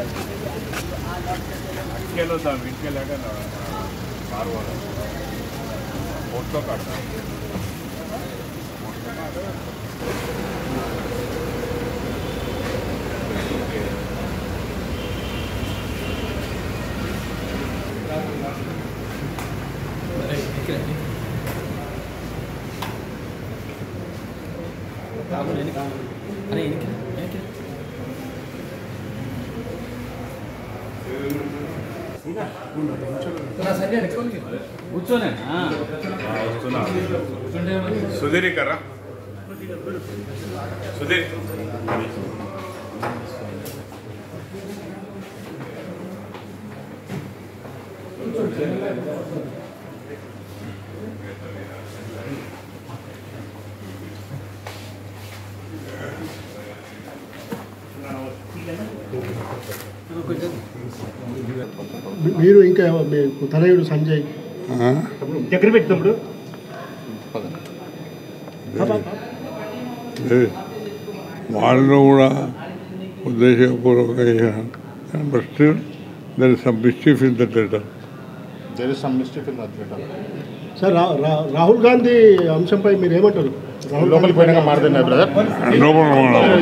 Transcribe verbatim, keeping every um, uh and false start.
వెళ్తాం ఇంటికి వెళ్ళాక కారు పోస్ట్లో కడతాం సుధీర్ కర్రా సుధీర్ మీరు ఇంకా తనయుడు సంజయ్ దగ్గర పెట్టినప్పుడు వాళ్ళు కూడా ఉద్దేశపూర్వకంగా but still there is some mischief in that letter there is some mischief in that letter sir Rahul Gandhi అంశంపై మీరు ఏమంటారు? లోపలికి పోయినాక మాట్లాడినా బ్రదర్ లోపల